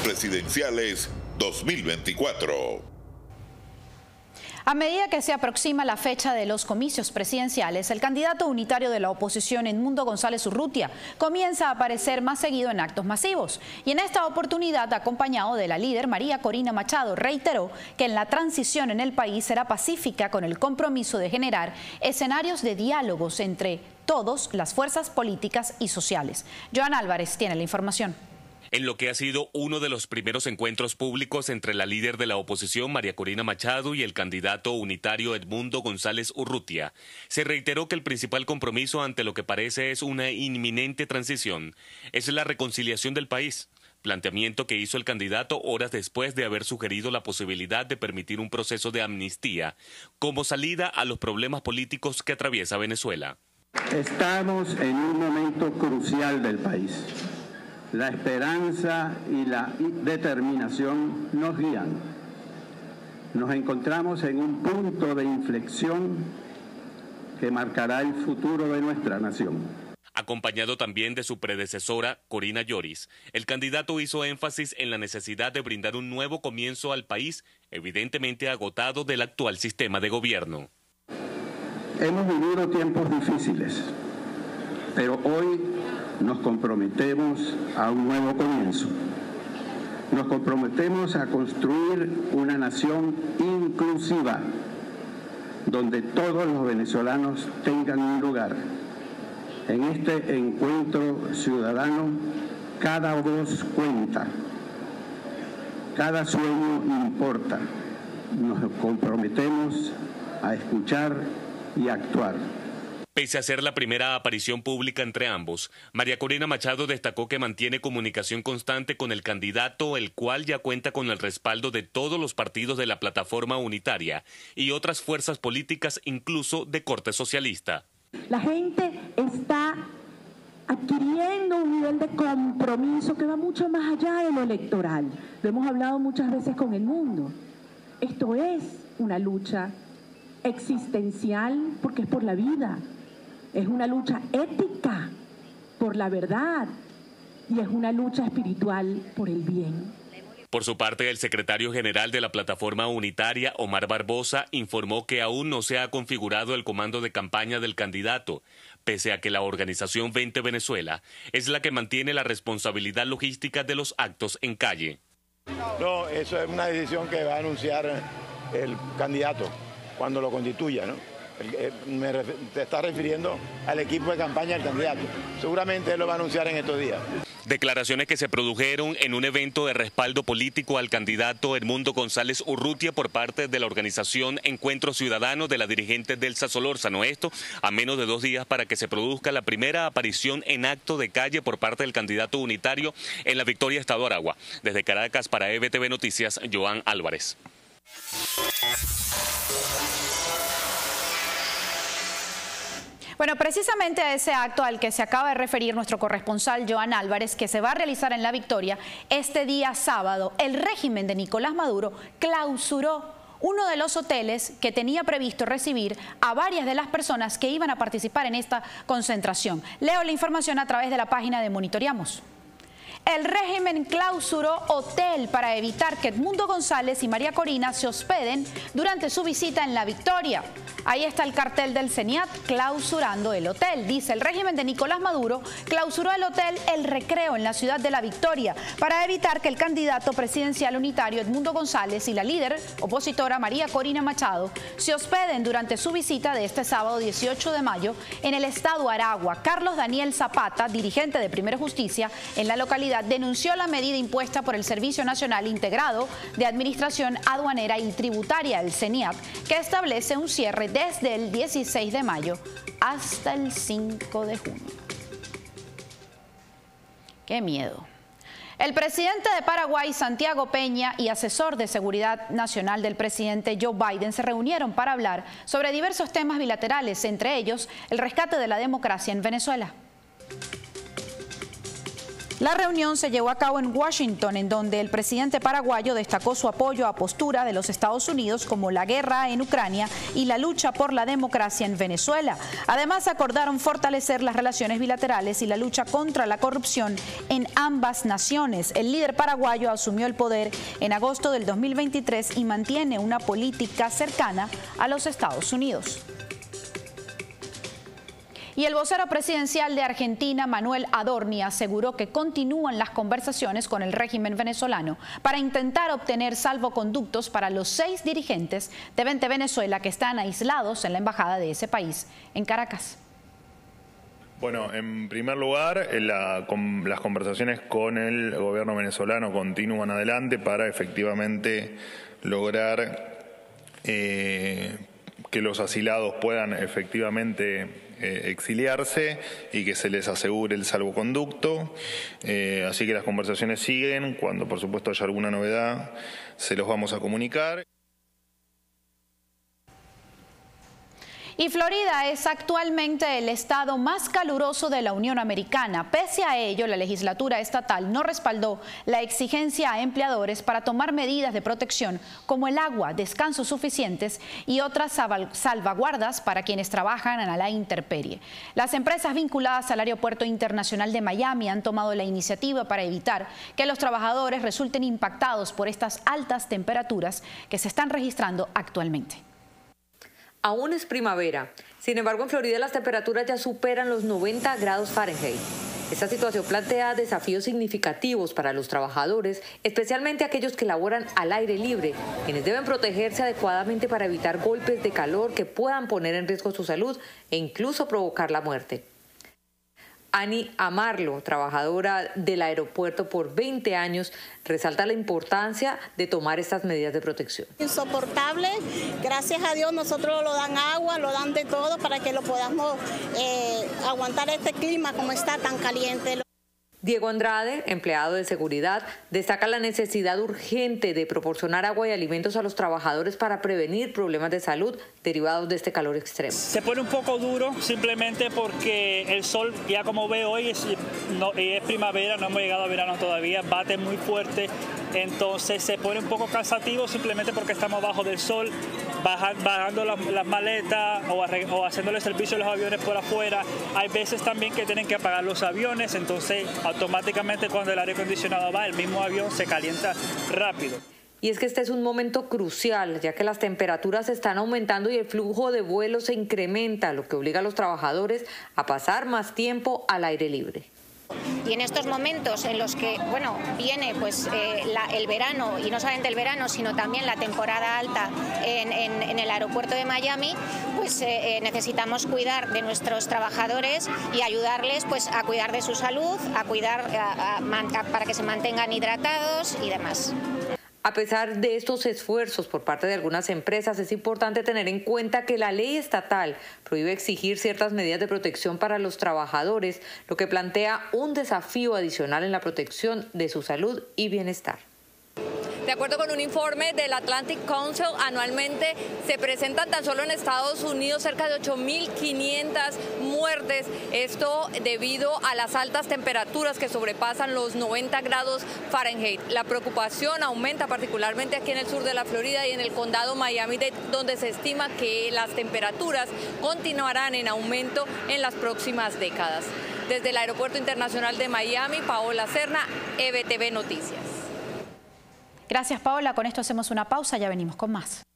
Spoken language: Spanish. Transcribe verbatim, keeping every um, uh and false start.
presidenciales dos mil veinticuatro. A medida que se aproxima la fecha de los comicios presidenciales, el candidato unitario de la oposición, Edmundo González Urrutia, comienza a aparecer más seguido en actos masivos. Y en esta oportunidad, acompañado de la líder María Corina Machado, reiteró que en la transición en el país será pacífica con el compromiso de generar escenarios de diálogos entre todas las fuerzas políticas y sociales. Joan Álvarez tiene la información. En lo que ha sido uno de los primeros encuentros públicos entre la líder de la oposición, María Corina Machado, y el candidato unitario Edmundo González Urrutia, se reiteró que el principal compromiso ante lo que parece es una inminente transición es la reconciliación del país, planteamiento que hizo el candidato horas después de haber sugerido la posibilidad de permitir un proceso de amnistía como salida a los problemas políticos que atraviesa Venezuela. Estamos en un momento crucial del país. La esperanza y la determinación nos guían. Nos encontramos en un punto de inflexión que marcará el futuro de nuestra nación. Acompañado también de su predecesora, Corina Lloris, el candidato hizo énfasis en la necesidad de brindar un nuevo comienzo al país, evidentemente agotado del actual sistema de gobierno. Hemos vivido tiempos difíciles, pero hoy nos comprometemos a un nuevo comienzo. Nos comprometemos a construir una nación inclusiva, donde todos los venezolanos tengan un lugar. En este encuentro ciudadano, cada voz cuenta, cada sueño importa. Nos comprometemos a escuchar y actuar. Pese a ser la primera aparición pública entre ambos, María Corina Machado destacó que mantiene comunicación constante con el candidato, el cual ya cuenta con el respaldo de todos los partidos de la plataforma unitaria y otras fuerzas políticas, incluso de corte socialista. La gente está adquiriendo un nivel de compromiso que va mucho más allá de lo electoral. Lo hemos hablado muchas veces con el mundo. Esto es una lucha existencial porque es por la vida. Es una lucha ética por la verdad y es una lucha espiritual por el bien. Por su parte, el secretario general de la plataforma unitaria, Omar Barbosa, informó que aún no se ha configurado el comando de campaña del candidato, pese a que la organización Vente Venezuela es la que mantiene la responsabilidad logística de los actos en calle. No, eso es una decisión que va a anunciar el candidato cuando lo constituya, ¿no? Me te está refiriendo al equipo de campaña del candidato. Seguramente él lo va a anunciar en estos días. Declaraciones que se produjeron en un evento de respaldo político al candidato Edmundo González Urrutia por parte de la organización Encuentro Ciudadano de la dirigente Delsa Solórzano. Esto a menos de dos días para que se produzca la primera aparición en acto de calle por parte del candidato unitario en la Victoria, Estado Aragua. Desde Caracas para E B T V Noticias, Joan Álvarez. Bueno, precisamente a ese acto al que se acaba de referir nuestro corresponsal Joan Álvarez, que se va a realizar en La Victoria este día sábado, el régimen de Nicolás Maduro clausuró uno de los hoteles que tenía previsto recibir a varias de las personas que iban a participar en esta concentración. Leo la información a través de la página de Monitoreamos. El régimen clausuró hotel para evitar que Edmundo González y María Corina se hospeden durante su visita en La Victoria. Ahí está el cartel del CENIAT clausurando el hotel. Dice, el régimen de Nicolás Maduro clausuró el hotel El Recreo en la ciudad de La Victoria para evitar que el candidato presidencial unitario Edmundo González y la líder opositora María Corina Machado se hospeden durante su visita de este sábado dieciocho de mayo en el estado Aragua. Carlos Daniel Zapata, dirigente de Primero Justicia en la localidad, denunció la medida impuesta por el Servicio Nacional Integrado de Administración Aduanera y Tributaria, el CENIAT, que establece un cierre desde el dieciséis de mayo hasta el cinco de junio. ¡Qué miedo! El presidente de Paraguay, Santiago Peña, y asesor de seguridad nacional del presidente Joe Biden se reunieron para hablar sobre diversos temas bilaterales, entre ellos el rescate de la democracia en Venezuela. La reunión se llevó a cabo en Washington, en donde el presidente paraguayo destacó su apoyo a postura de los Estados Unidos como la guerra en Ucrania y la lucha por la democracia en Venezuela. Además, acordaron fortalecer las relaciones bilaterales y la lucha contra la corrupción en ambas naciones. El líder paraguayo asumió el poder en agosto del dos mil veintitrés y mantiene una política cercana a los Estados Unidos. Y el vocero presidencial de Argentina, Manuel Adorni, aseguró que continúan las conversaciones con el régimen venezolano para intentar obtener salvoconductos para los seis dirigentes de Vente Venezuela que están aislados en la embajada de ese país en Caracas. Bueno, en primer lugar, la, con, las conversaciones con el gobierno venezolano continúan adelante para efectivamente lograr eh, que los asilados puedan efectivamente eh, exiliarse y que se les asegure el salvoconducto. Eh, así que las conversaciones siguen. Cuando por supuesto haya alguna novedad, se los vamos a comunicar. Y Florida es actualmente el estado más caluroso de la Unión Americana. Pese a ello, la legislatura estatal no respaldó la exigencia a empleadores para tomar medidas de protección como el agua, descansos suficientes y otras salvaguardas para quienes trabajan a la intemperie. Las empresas vinculadas al Aeropuerto Internacional de Miami han tomado la iniciativa para evitar que los trabajadores resulten impactados por estas altas temperaturas que se están registrando actualmente. Aún es primavera, sin embargo en Florida las temperaturas ya superan los noventa grados Fahrenheit. Esta situación plantea desafíos significativos para los trabajadores, especialmente aquellos que laboran al aire libre, quienes deben protegerse adecuadamente para evitar golpes de calor que puedan poner en riesgo su salud e incluso provocar la muerte. Ani Amarlo, trabajadora del aeropuerto por veinte años, resalta la importancia de tomar estas medidas de protección. Insoportable, gracias a Dios nosotros lo dan agua, lo dan de todo para que lo podamos eh, aguantar este clima como está tan caliente. Diego Andrade, empleado de seguridad, destaca la necesidad urgente de proporcionar agua y alimentos a los trabajadores para prevenir problemas de salud derivados de este calor extremo. Se pone un poco duro simplemente porque el sol, ya como ve hoy, es, no, es primavera, no hemos llegado a verano todavía, bate muy fuerte, entonces se pone un poco cansativo simplemente porque estamos bajo del sol, bajando las, las maletas o, o haciéndole servicio a los aviones por afuera. Hay veces también que tienen que apagar los aviones, entonces automáticamente cuando el aire acondicionado va, el mismo avión se calienta rápido. Y es que este es un momento crucial, ya que las temperaturas están aumentando y el flujo de vuelos se incrementa, lo que obliga a los trabajadores a pasar más tiempo al aire libre. Y en estos momentos en los que, bueno, viene pues eh, la, el verano, y no solamente el verano, sino también la temporada alta en, en, en el aeropuerto de Miami, pues eh, eh, necesitamos cuidar de nuestros trabajadores y ayudarles pues a cuidar de su salud, a cuidar a, a, a, para que se mantengan hidratados y demás. A pesar de estos esfuerzos por parte de algunas empresas, es importante tener en cuenta que la ley estatal prohíbe exigir ciertas medidas de protección para los trabajadores, lo que plantea un desafío adicional en la protección de su salud y bienestar. De acuerdo con un informe del Atlantic Council, anualmente se presentan tan solo en Estados Unidos cerca de ocho mil quinientas muertes. Esto debido a las altas temperaturas que sobrepasan los noventa grados Fahrenheit. La preocupación aumenta particularmente aquí en el sur de la Florida y en el condado Miami-Dade, donde se estima que las temperaturas continuarán en aumento en las próximas décadas. Desde el Aeropuerto Internacional de Miami, Paola Serna, E B T V Noticias. Gracias, Paola. Con esto hacemos una pausa, ya venimos con más.